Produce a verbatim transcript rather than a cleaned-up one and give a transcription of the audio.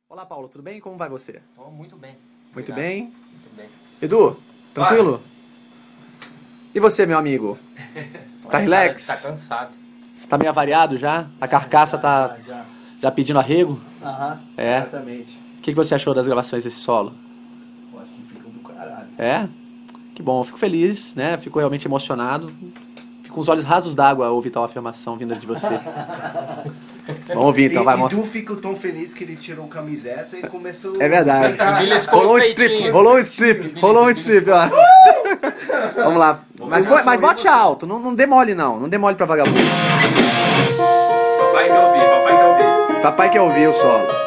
Olá, Paulo, tudo bem? Como vai você? Oh, muito bem. Muito Obrigado. bem? Muito bem. Edu, tranquilo? E você, meu amigo? Tá Ué, relax? Tá, tá cansado. Tá meio avariado já? A carcaça Já, tá já, já. já pedindo arrego? Aham, É. exatamente. O que que você achou das gravações desse solo? Eu acho que fica do caralho. É? Que bom, eu fico feliz, né? Fico realmente emocionado. Fico com os olhos rasos d'água ao ouvir tal afirmação vinda de você. Vamos ouvir então, e, vai, e mostra. tu fica tão feliz que ele tirou camiseta e começou... É verdade. Beliscou Rolou um os strip, peitinhos. rolou um strip, rolou um strip, ó. Vamos lá. Mas, bo- mas bote alto, não, não demole não, não demole pra vagabundo. Papai quer ouvir, papai quer ouvir. Papai quer ouvir o solo.